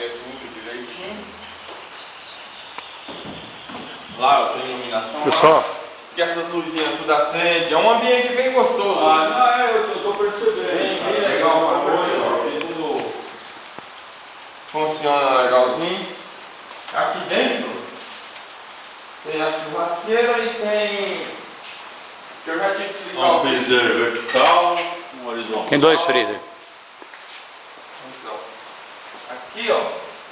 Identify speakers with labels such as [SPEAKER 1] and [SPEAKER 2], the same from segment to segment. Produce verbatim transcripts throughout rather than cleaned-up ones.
[SPEAKER 1] ver tudo direitinho. Lá ó, tem iluminação.
[SPEAKER 2] Pessoal,
[SPEAKER 1] que essas luzinhas tudo acende. É um ambiente bem gostoso.
[SPEAKER 3] Ah, não, é, eu tô, tô percebendo.
[SPEAKER 1] Bem, bem legal pra hoje, ó. Tudo funciona legalzinho. Aqui dentro tem a churrasqueira e tem. Que eu já te expliquei.
[SPEAKER 3] Um freezer vertical, um horizontal.
[SPEAKER 2] tem dois freezer.
[SPEAKER 1] Então, aqui ó.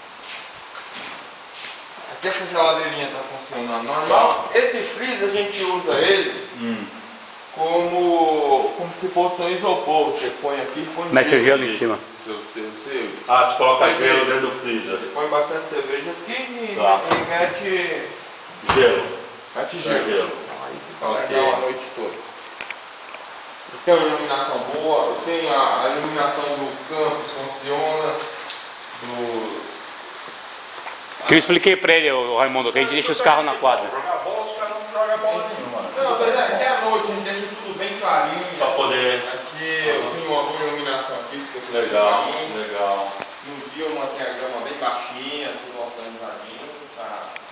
[SPEAKER 1] Aqui essa geladeirinha tá funcionando normal. Esse freezer a gente usa ele
[SPEAKER 3] Hum.
[SPEAKER 1] como, como se fosse um isopor. Você põe aqui e põe
[SPEAKER 2] Mete o gelo em cima.
[SPEAKER 1] Seu, seu, seu.
[SPEAKER 3] Ah, você coloca gelo dentro do freezer.
[SPEAKER 1] Você põe bastante cerveja aqui e,
[SPEAKER 3] Tá.
[SPEAKER 1] e mete,
[SPEAKER 3] Gelo.
[SPEAKER 1] mete
[SPEAKER 3] É
[SPEAKER 1] gelo.
[SPEAKER 3] gelo.
[SPEAKER 1] Aí fica
[SPEAKER 3] Ok.
[SPEAKER 1] legal a noite toda. Tem uma iluminação boa, tem a, a iluminação do campo que funciona, do...
[SPEAKER 2] Que eu expliquei pra ele, o Raimundo, que a gente deixa os carros na quadra.
[SPEAKER 3] Jogar bola, os caras não jogam bola nenhuma.
[SPEAKER 1] Não, mas aqui à noite a gente deixa tudo bem clarinho.
[SPEAKER 3] Pra poder.
[SPEAKER 1] Aqui eu tenho uma boa iluminação aqui. que eu tenho
[SPEAKER 3] Legal,
[SPEAKER 1] clarinho.
[SPEAKER 3] legal.
[SPEAKER 1] No dia eu mantenho a grama bem baixinha, tudo organizadinho, tá?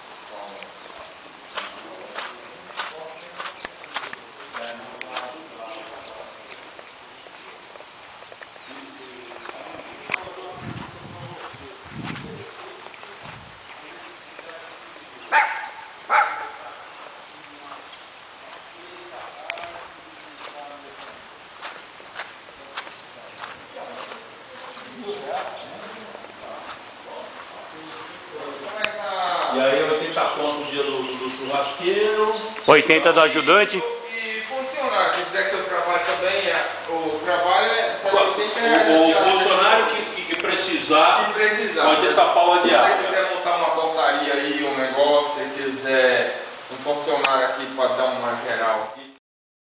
[SPEAKER 3] E aí oitenta conto o dia do, do churrasqueiro.
[SPEAKER 2] oitenta do ajudante.
[SPEAKER 1] E funcionário, se quiser que eu trabalhe também, é, o trabalho é só oitenta
[SPEAKER 3] O,
[SPEAKER 1] reais.
[SPEAKER 3] o funcionário que, que, que precisar,
[SPEAKER 1] Se precisar.
[SPEAKER 3] oitenta pau a
[SPEAKER 1] Se
[SPEAKER 3] diária.
[SPEAKER 1] você quiser montar uma portaria aí, um negócio, se quiser um funcionário aqui para dar uma geral aqui.